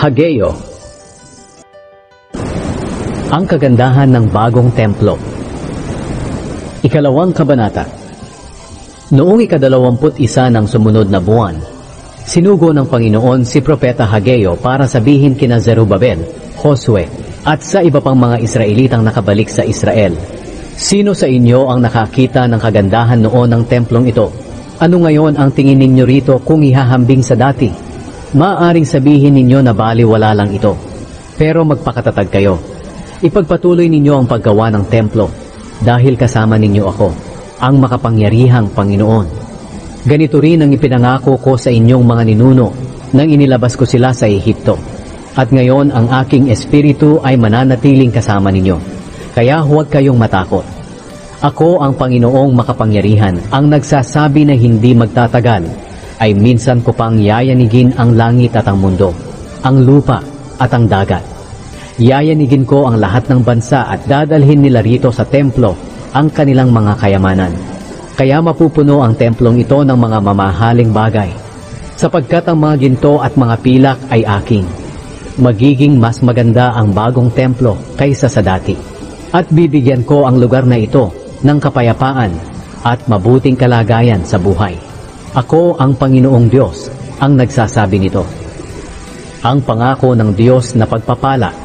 Hageo. Ang kagandahan ng bagong templo. Ikalawang kabanata. Noong ika-21 ng sumunod na buwan, sinugo ng Panginoon si Propeta Hageo para sabihin kina Zerubabel, Josue, at sa iba pang mga Israelitang nakabalik sa Israel. Sino sa inyo ang nakakita ng kagandahan noon ng templong ito? Ano ngayon ang tingin ninyo rito kung ihahambing sa dati? Maaaring sabihin ninyo na baliwala lang ito. Pero magpakatatag kayo. Ipagpatuloy ninyo ang paggawa ng templo dahil kasama ninyo ako, ang makapangyarihang Panginoon. Ganito rin ang ipinangako ko sa inyong mga ninuno nang inilabas ko sila sa Ehipto. At ngayon ang aking espiritu ay mananatiling kasama ninyo. Kaya huwag kayong matakot. Ako ang Panginoong makapangyarihan, ang nagsasabi na hindi magtatagal, ay minsan ko pang yayanigin ang langit at ang mundo, ang lupa at ang dagat. Yayanigin ko ang lahat ng bansa at dadalhin nila rito sa templo ang kanilang mga kayamanan. Kaya mapupuno ang templong ito ng mga mamahaling bagay, sapagkat ang mga ginto at mga pilak ay aking. Magiging mas maganda ang bagong templo kaysa sa dati. At bibigyan ko ang lugar na ito ng kapayapaan at mabuting kalagayan sa buhay. Ako ang Panginoong Diyos ang nagsasabi nito. Ang pangako ng Diyos na pagpapala.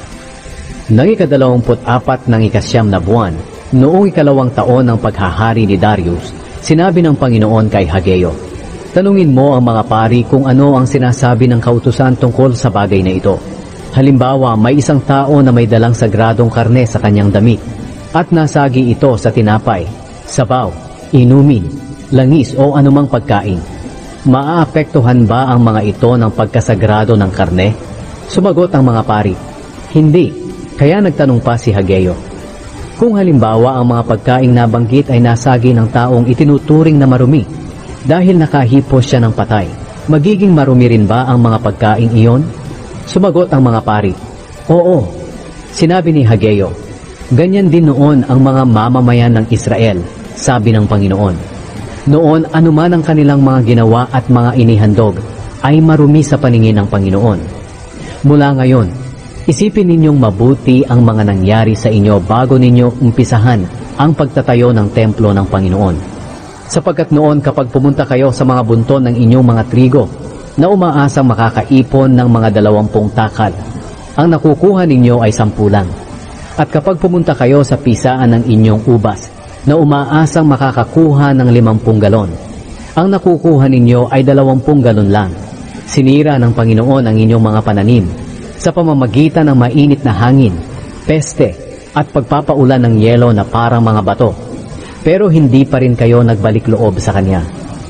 Nang ika-24 ng ika-9 na buwan, noong ika-2 taon ng paghahari ni Darius, sinabi ng Panginoon kay Hageo, tanungin mo ang mga pari kung ano ang sinasabi ng kautusan tungkol sa bagay na ito. Halimbawa, may isang tao na may dalang sagradong karne sa kanyang damit, at nasagi ito sa tinapay, sabaw, inumin, langis o anumang pagkain. Maaapektuhan ba ang mga ito ng pagkasagrado ng karne? Sumagot ang mga pari, hindi. Kaya nagtanong pa si Hageo, kung halimbawa ang mga pagkaing nabanggit ay nasagi ng taong itinuturing na marumi dahil nakahipos siya ng patay, magiging marumi rin ba ang mga pagkaing iyon? Sumagot ang mga pari, oo. Sinabi ni Hageo, ganyan din noon ang mga mamamayan ng Israel, sabi ng Panginoon. Noon anuman ang kanilang mga ginawa at mga inihandog ay marumi sa paningin ng Panginoon. Mula ngayon, isipin ninyong mabuti ang mga nangyari sa inyo bago ninyo umpisahan ang pagtatayo ng templo ng Panginoon. Sapagkat noon kapag pumunta kayo sa mga bunton ng inyong mga trigo na umaasang makakaipon ng mga 20 takal, ang nakukuha ninyo ay 10 lang. At kapag pumunta kayo sa pisaan ng inyong ubas na umaasang makakakuha ng 50 galon, ang nakukuha ninyo ay 20 galon lang. Sinira ng Panginoon ang inyong mga pananim sa pamamagitan ng mainit na hangin, peste, at pagpapaulan ng yelo na parang mga bato. Pero hindi pa rin kayo nagbalik loob sa Kanya.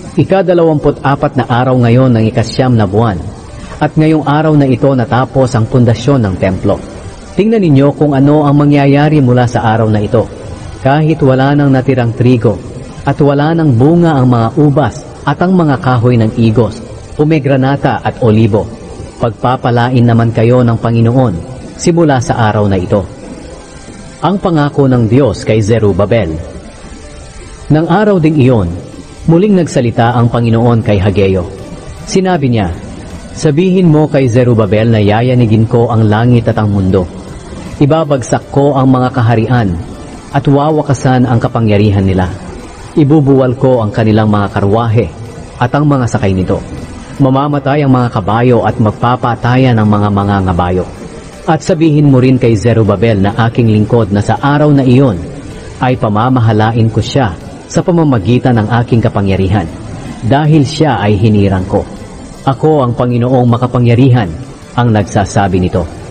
Ika-24 na araw ngayon ng ika-9 na buwan, at ngayong araw na ito natapos ang pundasyon ng templo. Tingnan ninyo kung ano ang mangyayari mula sa araw na ito. Kahit wala nang natirang trigo, at wala nang bunga ang mga ubas at ang mga kahoy ng igos, pomegranata at olibo, pagpapalain naman kayo ng Panginoon simula sa araw na ito. Ang pangako ng Diyos kay Zerubabel. Nang araw ding iyon, muling nagsalita ang Panginoon kay Hageo. Sinabi niya, sabihin mo kay Zerubabel na yayanigin ko ang langit at ang mundo. Ibabagsak ko ang mga kaharian at wawakasan ang kapangyarihan nila. Ibubuwal ko ang kanilang mga karwahe at ang mga sakay nito. Mamamatay ang mga kabayo at magpapatayan ang mga mangangabayo. At sabihin mo rin kay Zerubabel na aking lingkod na sa araw na iyon ay pamamahalain ko siya sa pamamagitan ng aking kapangyarihan dahil siya ay hinirang ko. Ako ang Panginoong makapangyarihan ang nagsasabi nito.